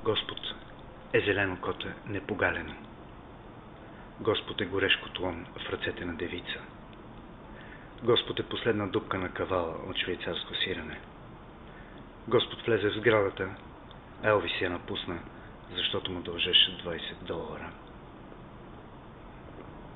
Господ е зелено коте непогалено. Господ е горещ котлон в ръцете на девица. Господ е последна дупка на кавала от швейцарско сирене. Господ влезе в сградата, Елвис я напусна, защото му дължеше $20.